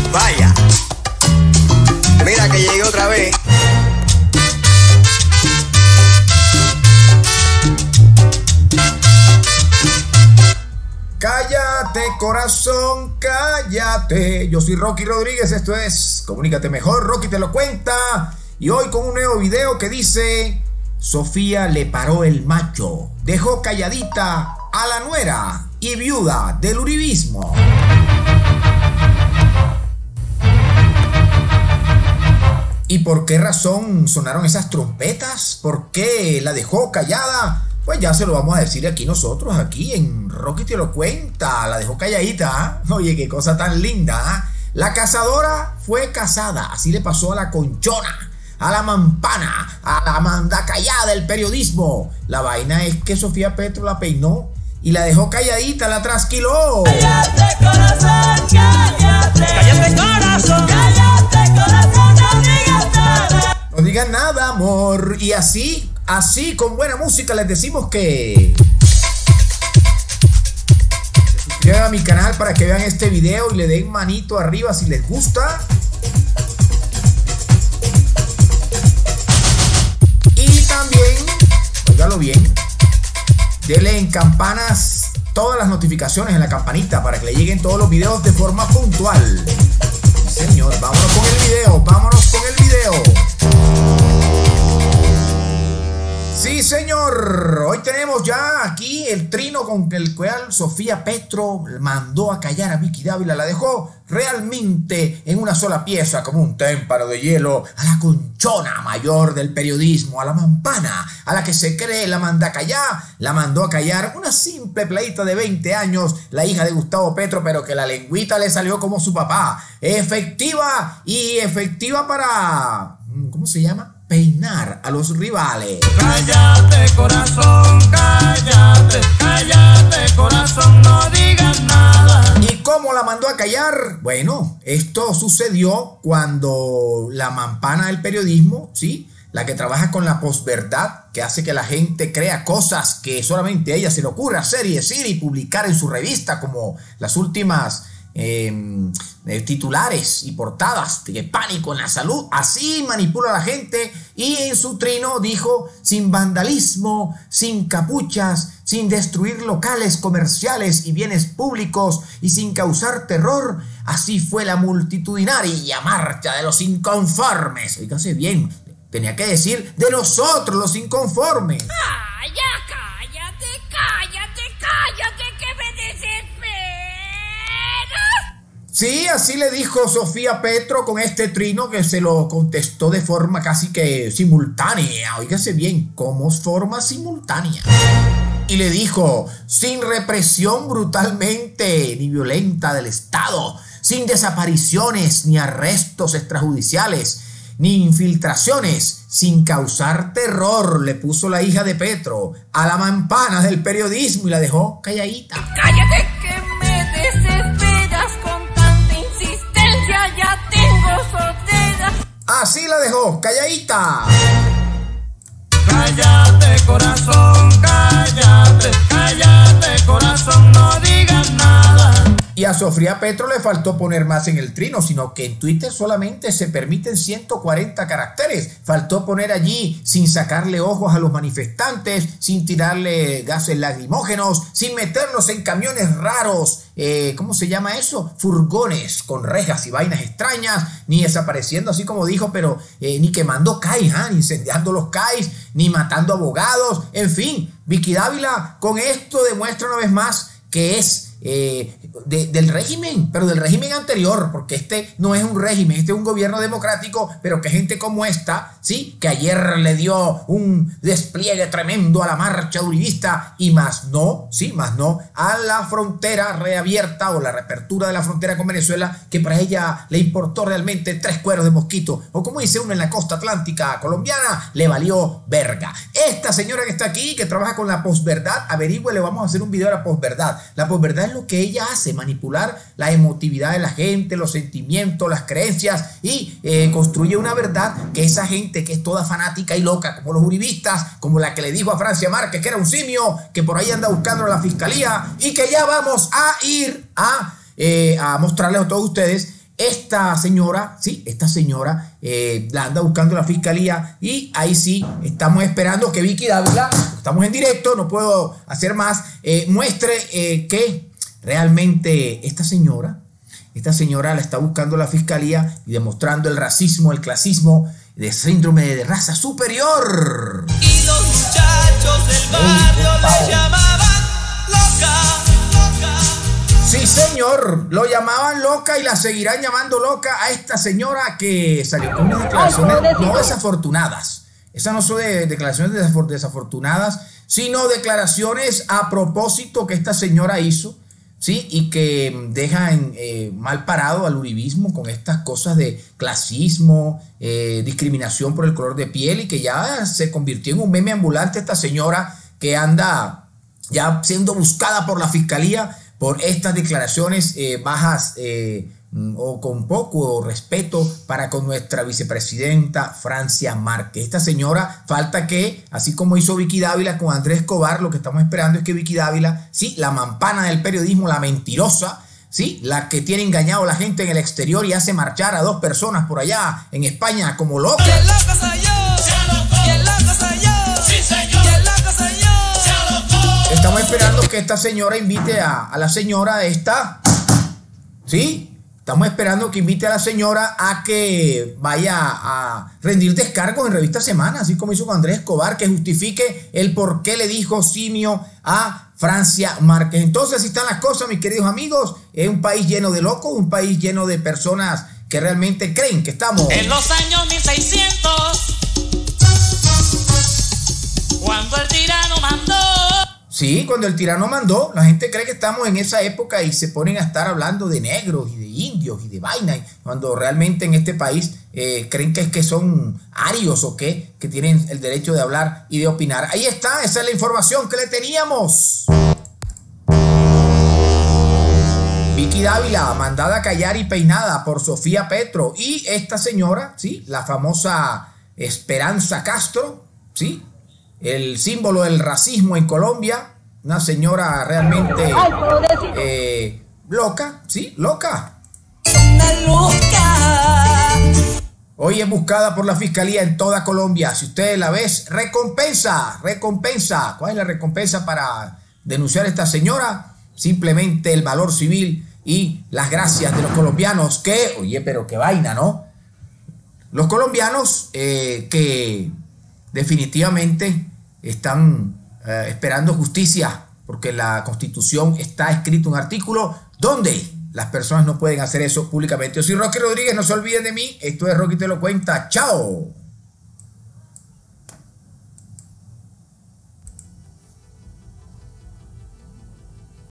Vaya, mira que llegué otra vez. Cállate, corazón, cállate. Yo soy Rocky Rodríguez, esto es Comunícate Mejor, Rocky te lo cuenta. Y hoy con un nuevo video que dice: Sofía le paró el macho, dejó calladita a la nuera y viuda del uribismo. ¿Y por qué razón sonaron esas trompetas? ¿Por qué la dejó callada? Pues ya se lo vamos a decir aquí nosotros, aquí en Rocky te lo cuenta. La dejó calladita, ¿eh? Oye, qué cosa tan linda, ¿eh? La cazadora fue casada, así le pasó a la conchona, a la mampana, a la mandacallada del periodismo. La vaina es que Sofía Petro la peinó y la dejó calladita, la trasquiló. Cállate, corazón, cállate. Cállate, corazón. Cállate, corazón, no digas nada. No digan nada, amor. Y así con buena música les decimos que se suscriban a mi canal para que vean este video y le den manito arriba si les gusta. Y también, óigalo bien, denle en campanas todas las notificaciones en la campanita para que le lleguen todos los videos de forma puntual. Sí, señor, vámonos con el video, vámonos con el video. Sí, señor, hoy tenemos ya aquí el trino con el cual Sofía Petro mandó a callar a Vicky Dávila, la dejó realmente en una sola pieza como un témpano de hielo a la conchona mayor del periodismo, a la mampana, a la que se cree la manda a callar, la mandó a callar una simple pleita de 20 años, la hija de Gustavo Petro, pero que la lengüita le salió como su papá, efectiva para, ¿cómo se llama? Peinar a los rivales. Cállate, corazón, cállate. Cállate, corazón, no digas nada. ¿Y cómo la mandó a callar? Bueno, esto sucedió cuando la mampana del periodismo, ¿sí?, la que trabaja con la posverdad, que hace que la gente crea cosas que solamente a ella se le ocurre hacer y decir y publicar en su revista, como las últimas titulares y portadas de pánico en la salud. Así manipula a la gente y en su trino dijo: sin vandalismo, sin capuchas, sin destruir locales comerciales y bienes públicos y sin causar terror. Así fue la multitudinaria marcha de los inconformes. Oígase bien, tenía que decir de nosotros los inconformes. ¡Ah, ya cállate, cállate, cállate, que me desesperas! Sí, así le dijo Sofía Petro con este trino que se lo contestó de forma casi que simultánea. Óigase bien, como forma simultánea. Y le dijo: sin represión brutalmente ni violenta del Estado, sin desapariciones ni arrestos extrajudiciales, ni infiltraciones, sin causar terror, le puso la hija de Petro a la mampana del periodismo y la dejó calladita. ¡Cállate, que me desesperas con tanta insistencia! ¡Ya tengo sordera! Así la dejó calladita. Cállate, corazón, cállate. Cállate, corazón, no digas nada. Y a Sofía Petro le faltó poner más en el trino, sino que en Twitter solamente se permiten 140 caracteres. Faltó poner allí: sin sacarle ojos a los manifestantes, sin tirarle gases lacrimógenos, sin meterlos en camiones raros, ¿cómo se llama eso? Furgones con rejas y vainas extrañas, ni desapareciendo así como dijo, pero ni quemando CAIs, ni incendiando los CAIs, ni matando abogados. En fin, Vicky Dávila con esto demuestra una vez más que es del régimen, pero del régimen anterior, porque este no es un régimen, este es un gobierno democrático, pero que gente como esta, sí, que ayer le dio un despliegue tremendo a la marcha uribista y más no, sí, más no a la frontera reabierta o la reapertura de la frontera con Venezuela, que para ella le importó realmente 3 cueros de mosquito, o como dice uno en la costa atlántica colombiana, le valió verga. Esta señora que está aquí, que trabaja con la posverdad, averigüe, le vamos a hacer un video de la posverdad. La posverdad es lo que ella hace, manipular la emotividad de la gente, los sentimientos, las creencias y construye una verdad que esa gente que es toda fanática y loca, como los uribistas, como la que le dijo a Francia Márquez que era un simio, que por ahí anda buscando a la fiscalía y que ya vamos a ir a mostrarles a todos ustedes esta señora, sí, esta señora la anda buscando la fiscalía y ahí sí estamos esperando que Vicky Dávila, estamos en directo, no puedo hacer más, muestre que realmente esta señora la está buscando la fiscalía y demostrando el racismo, el clasismo, de síndrome de raza superior. Y los muchachos del barrio le llamaban loca, loca. Sí, señor, lo llamaban loca y la seguirán llamando loca a esta señora que salió con unas declaraciones no desafortunadas. Esas no son declaraciones desafortunadas, sino declaraciones a propósito que esta señora hizo, ¿sí? Y que dejan mal parado al uribismo con estas cosas de clasismo, discriminación por el color de piel, y que ya se convirtió en un meme ambulante esta señora que anda ya siendo buscada por la fiscalía por estas declaraciones bajas o con poco respeto para con nuestra vicepresidenta Francia Márquez. Esta señora falta que, así como hizo Vicky Dávila con Andrés Escobar, lo que estamos esperando es que Vicky Dávila, sí, la mampana del periodismo, la mentirosa, sí, la que tiene engañado a la gente en el exterior y hace marchar a 2 personas por allá en España como locas. ¡Qué loco soy yo! ¡Qué loco soy yo! ¡Sí, señor! ¡Qué loco soy yo! Estamos esperando que esta señora invite a la señora esta, ¿sí? Estamos esperando que invite a la señora a que vaya a rendir descargos en Revista Semana, así como hizo con Andrés Escobar, que justifique el por qué le dijo simio a Francia Márquez. Entonces, así están las cosas, mis queridos amigos. Es un país lleno de locos, un país lleno de personas que realmente creen que estamos en los años 1600, cuando el tirano mandó. Sí, cuando el tirano mandó, la gente cree que estamos en esa época y se ponen a estar hablando de negros y de indios y de vaina, cuando realmente en este país creen que son arios o que tienen el derecho de hablar y de opinar. Ahí está, esa es la información que le teníamos. Vicky Dávila, mandada a callar y peinada por Sofía Petro. Y esta señora, ¿sí? La famosa Esperanza Castro, ¿sí? El símbolo del racismo en Colombia, una señora realmente loca, ¿sí? Loca. Una loca. Hoy es buscada por la fiscalía en toda Colombia. Si ustedes la ven, recompensa. ¿Cuál es la recompensa para denunciar a esta señora? Simplemente el valor civil y las gracias de los colombianos que, oye, pero qué vaina, ¿no? Los colombianos que definitivamente están esperando justicia, porque en la Constitución está escrito un artículo donde las personas no pueden hacer eso públicamente. Yo soy Rocky Rodríguez, no se olviden de mí. Esto es Rocky Te Lo Cuenta. ¡Chao!